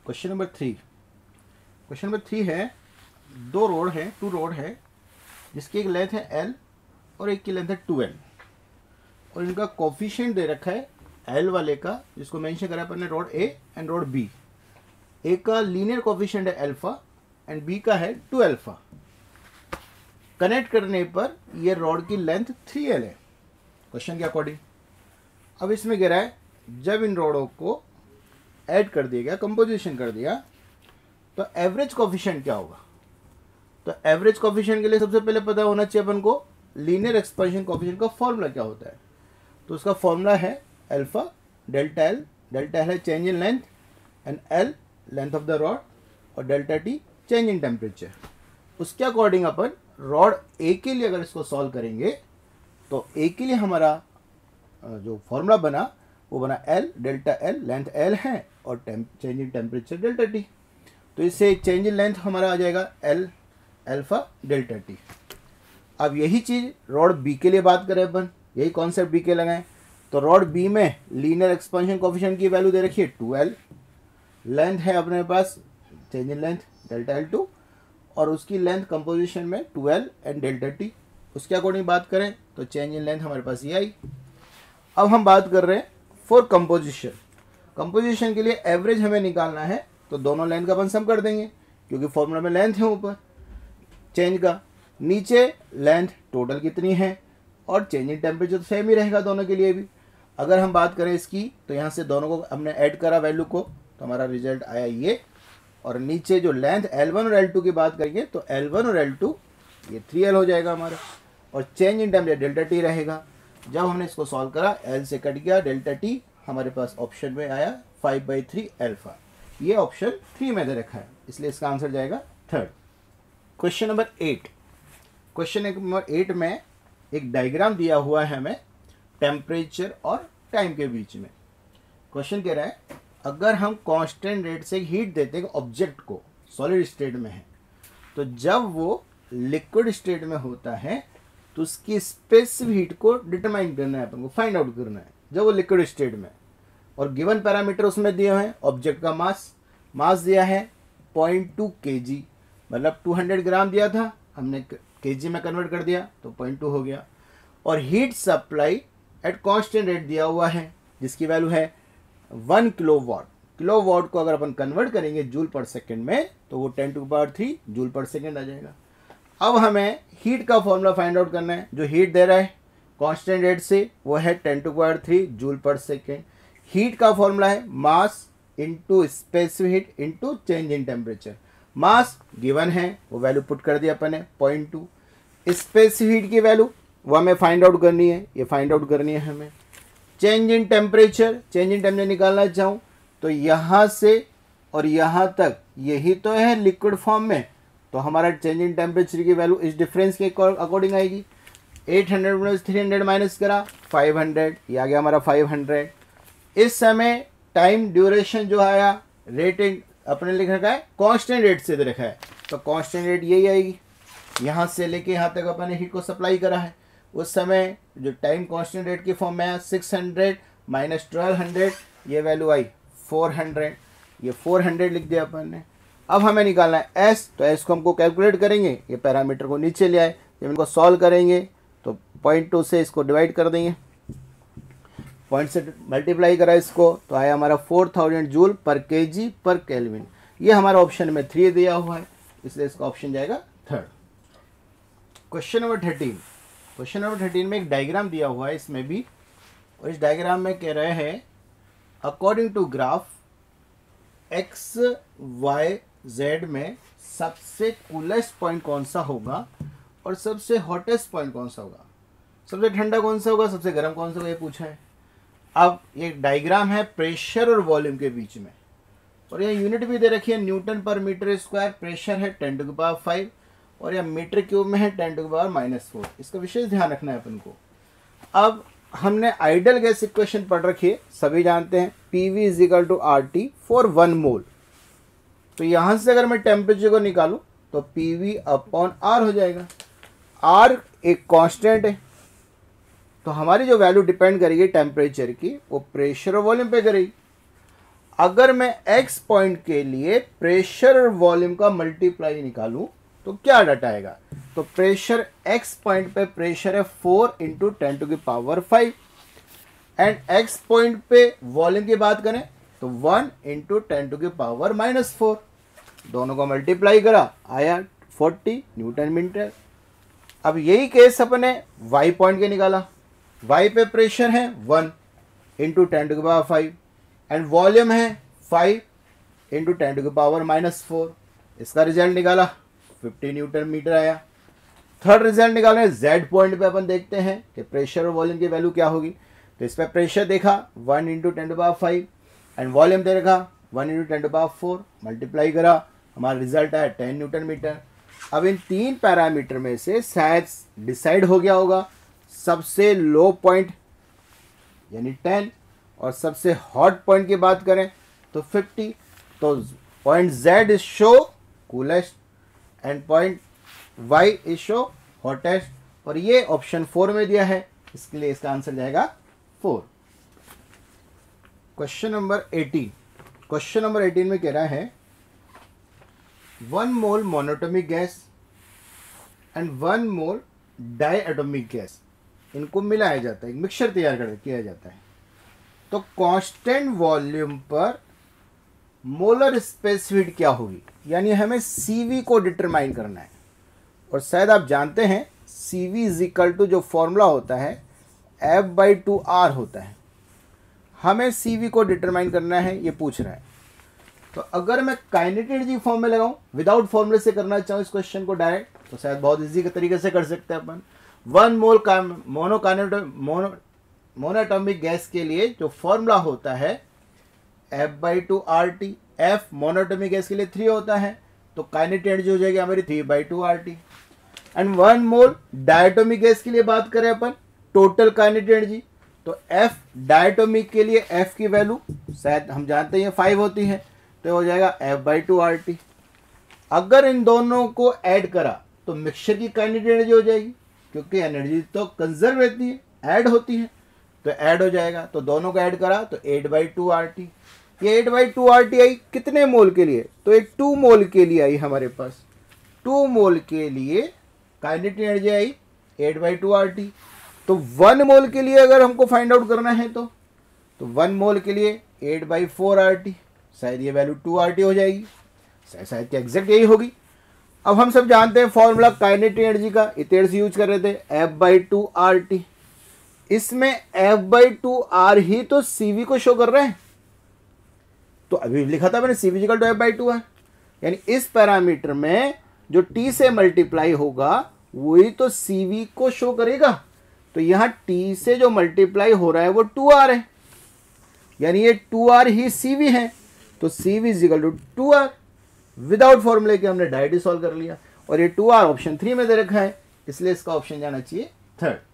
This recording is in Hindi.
Question number 3। क्वेश्चन नंबर 3 है, टू रोड है जिसकी एक लेंथ है L और एक की लेंथ है 2L और इनका कोफिशिएंट दे रखा है L वाले का, जिसको मेंशन करा अपन ने rod A and rod B। A का लीनियर कोफिशिएंट है अल्फा एंड B का है 2 अल्फा। कनेक्ट करने पर ये रोड की लेंथ 3L है क्वेश्चन के अकॉर्डिंग। अब इसमें कह रहा है जब इन रोडों को ऐड कर दिया गया, कंपोजिशन कर दिया, तो एवरेज कोफिशिएंट क्या होगा। तो एवरेज कोफिशिएंट के लिए सबसे पहले पता होना चाहिए अपन को लीनियर एक्सपेंशन कोफिशिएंट का फॉर्मूला क्या होता है। तो उसका फॉर्मूला है अल्फा डेल्टा एल है change in length and L length of the rod और delta T change in temperature. उसके अकॉर्डिंग अपन रॉड ए के लिए अगर इसको सॉल्व करेंगे तो ए के लिए हमारा जो फॉर्मूला बना वो बना L delta L, length L है और change in temperature delta T. तो इससे चेंज इन लेंथ हमारा आ जाएगा एल अल्फा डेल्टा टी। अब यही चीज़ रॉड बी के लिए बात करें अपन, यही कॉन्सेप्ट बी के लगाएं तो रॉड बी में लीनियर एक्सपेंशन कोफिशिएंट की वैल्यू दे रखी है 2L, लेंथ है अपने पास change in length delta L2 और उसकी लेंथ कंपोजिशन में 2L एंड डेल्टा टी। उसके अकॉर्डिंग बात करें तो चेंज इन लेंथ हमारे पास ये आई। अब हम बात कर रहे हैं फॉर कंपोजिशन। कंपोजिशन के लिए एवरेज हमें निकालना है तो दोनों लेंथ का अपन सम कर देंगे क्योंकि फॉर्मूला में लेंथ है ऊपर चेंज का, नीचे लेंथ टोटल कितनी है और चेंज इन टेम्परेचर तो सेम ही रहेगा दोनों के लिए भी। अगर हम बात करें इसकी तो यहाँ से दोनों को हमने ऐड करा वैल्यू को तो हमारा रिजल्ट आया ये। और नीचे जो लेंथ L1 और L2 की बात करेंगे तो L1 और L2 ये 3L हो जाएगा हमारा और change in temperature delta T रहेगा। जब हमने इसको सॉल्व करा L से कट गया डेल्टा टी, हमारे पास ऑप्शन में आया 5/3 अल्फा। ये ऑप्शन 3 में दे रखा है इसलिए इसका आंसर जाएगा 3rd। Question number 8। Question number 8 में एक डायग्राम दिया हुआ है हमें टेम्परेचर और टाइम के बीच में। क्वेश्चन कह रहा है अगर हम कांस्टेंट रेट से हीट देते हैं ऑब्जेक्ट को, सॉलिड स्टेट में है, तो जब वो लिक्विड स्टेट में होता है तो उसकी स्पेसिफिक हीट को डिटरमाइन करना है अपन को, फाइंड आउट करना है जब वो लिक्विड स्टेट में। और गिवन पैरामीटर उसमें दिए हुए हैं, ऑब्जेक्ट का मास दिया है 0.2 kg, मतलब 200 ग्राम दिया था, हमने केजी में कन्वर्ट कर दिया तो 0.2 हो गया। और heat supply at constant rate दिया हुआ है जिसकी वैल्यू है 1 किलोवाट। किलोवाट को अगर अपन कन्वर्ट करेंगे जूल पर सेकेंड में तो वो 10⁻³ जूल पर सेकेंड आ जाएगा। अब हमें हीट का फॉर्मूला फाइंड आउट करना है। जो हीट दे रहा है कांस्टेंट रेट से वो है 10⁻³ जूल पर सेकेंड। हीट का फॉर्मूला है mass into specific heat into change in temperature. Mass given है वो वैल्यू पुट कर दिया अपन ने 0.2। स्पेसिफिक हीट की वैल्यू वो हमें फाइंड आउट करनी है, ये फाइंड आउट करनी है हमें। चेंज इन टेम्परेचर निकालना चाहूँ तो यहाँ से और यहाँ तक यही तो है लिक्विड फॉर्म में, तो हमारा चेंज इन टेम्परेचर की वैल्यू इस डिफरेंस के अकॉर्डिंग आएगी। 800 में 300 माइनस करा 500, ये आ गया हमारा 500। इस समय टाइम ड्यूरेशन जो आया रेटिंग अपने लिख रखा है कांस्टेंट रेट से दे रखा है तो कांस्टेंट रेट यही आएगी। यहाँ से लेके यहाँ तक अपन ने हीट को सप्लाई करा है, उस समय जो टाइम कांस्टेंट रेट की फॉर्म में है 600 माइनस 1200, ये वैल्यू आई 400, ये 400 लिख दिया अपन ने। अब हमें निकालना है S, तो S को हमको कैलकुलेट करेंगे, ये पैरामीटर को नीचे ले आए, जब इनको सॉल्व करेंगे तो 0.2 से इसको डिवाइड कर देंगे, पॉइंट से मल्टीप्लाई करा इसको तो आया हमारा 4000 जूल पर केजी पर केल्विन। ये हमारा ऑप्शन में 3 दिया हुआ है इसलिए इसका ऑप्शन जाएगा 3rd। Question number 13। Question number 13 में एक डायग्राम दिया हुआ है इसमें भी, और इस डायग्राम में कह रहे हैं according to graph X Y Z में सबसे कूलेस्ट पॉइंट कौन सा होगा और सबसे हॉटेस्ट पॉइंट कौन सा होगा, सबसे ठंडा कौन सा होगा, सबसे गर्म कौन सा होगा, ये पूछा है। अब ये डायग्राम है प्रेशर और वॉल्यूम के बीच में, और यह यूनिट भी दे रखी है न्यूटन पर मीटर स्क्वायर। प्रेशर है 10⁵ और यह मीटर क्यूब में है 10⁻⁻⁴। इसका विशेष ध्यान रखना है अपन को। अब हमने आइडियल गैस इक्वेशन पढ़ रखी है, सभी जानते हैं PV = RT फॉर 1 मोल। तो यहाँ से अगर मैं टेम्परेचर को निकालूं तो PV/R हो जाएगा। R एक कांस्टेंट है तो हमारी जो वैल्यू डिपेंड करेगी टेम्परेचर की वो प्रेशर और वॉल्यूम पे करेगी। अगर मैं x पॉइंट के लिए प्रेशर और वॉल्यूम का मल्टीप्लाई निकालूं तो क्या डाटा आएगा? तो प्रेशर x पॉइंट पे प्रेशर है 4 इंटू 10⁵ एंड x पॉइंट पे वॉल्यूम की बात करें तो 1 इंटू 10⁻⁻4, दोनों को मल्टीप्लाई करा आया 40 न्यूटन मीटर। अब यही केस अपने y पॉइंट के निकाला, y पे प्रेशर है 1 इंटू 10⁵ एंड वॉल्यूम है 5 इंटू 10⁻⁻4, इसका रिजल्ट निकाला 50 न्यूटन मीटर आया। थर्ड रिजल्ट निकालना है z पॉइंट पे, अपन देखते हैं कि प्रेशर और वॉल्यूम की वैल्यू क्या होगी। तो इस पर प्रेशर देखा 1 इंटू 10⁵ एंड वॉल्यूम दे रखा 1 इंटू 10⁻4, मल्टीप्लाई करा, हमारा रिजल्ट आया 10 न्यूटन मीटर। अब इन तीन पैरामीटर में से शायद डिसाइड हो गया होगा सबसे लो पॉइंट यानी 10 और सबसे हॉट पॉइंट की बात करें तो 50। तो point Z is show coolest and point Y is show hottest, और ये ऑप्शन 4 में दिया है, इसके लिए इसका आंसर जाएगा 4। क्वेश्चन नंबर 18 में कह रहा है 1 mole monatomic gas and 1 mole diatomic gas, इनको मिलाया जाता है, एक मिक्सचर तैयार किया जाता है। तो कांस्टेंट वॉल्यूम पर मोलर स्पेसिफिसिटी क्या होगी, यानी हमें CV को डिटरमाइन करना है। और शायद आप जानते हैं CV इज इक्वल टू जो फॉर्मूला होता है F/2R होता है। हमें CV को डिटरमाइन करना है, ये पूछ रहा है। तो अगर मैं काइनेटिक एनर्जी फॉर्म में लगाऊं, विदाउट फॉर्मूले से करना चाहूँ इस क्वेश्चन को डायरेक्ट, तो शायद बहुत इजी के तरीके से कर सकते हैं अपन। 1 मोल मोनोटॉमिक गैस के लिए जो फॉर्मूला होता है F/2RT, F मोनोटॉमिक गैस के लिए 3 होता है, तो काइनेटिक एनर्जी हो जाएगी हमारी 3/2RT। And 1 mole diatomic gas के लिए बात करें अपन टोटल काइनेटिक एनर्जी, तो F डायटोमिक के लिए F की वैल्यू शायद हम जानते हैं 5 होती है, तो हो जाएगा F/2RT। अगर इन दोनों को ऐड करा तो मिक्सचर की काइनेटिक एनर्जी हो जाएगी, क्योंकि एनर्जी तो कंजर्व रहती है, ऐड होती है, तो ऐड हो जाएगा। तो दोनों को ऐड करा तो 8/2RT। ये 8/2RT आई कितने मोल के लिए? तो ये 2 मोल के लिए आई हमारे पास। 2 मोल के लिए काइनेटिक एनर्जी आई 8/2RT। तो 1 मोल के लिए अगर हमको फाइंड आउट करना है तो 1 मोल के लिए 8/4RT, शायद ये वैल्यू 2RT हो जाएगी, शायद क्या एग्जैक्ट यही होगी। अब हम सब जानते हैं फॉर्मूला काइनेटिक एनर्जी का, इतने से यूज कर रहे थे F/2RT। इसमें F/2R ही तो CV को शो कर रहे हैं, तो अभी लिखा था मैंने CV इक्वल टू F/2R, यानी इस पैरामीटर में जो T से मल्टीप्लाई होगा वही तो CV को शो करेगा। तो यहाँ T से जो मल्टीप्लाई हो रहा है वो 2R है, यानी ये 2R ही CV है, तो CV is equal to 2R। Without फॉर्मूले के हमने डायरेक्टली सॉल्व कर लिया, और ये 2R ऑप्शन 3 में दे रखा है, इसलिए इसका ऑप्शन जाना चाहिए 3rd।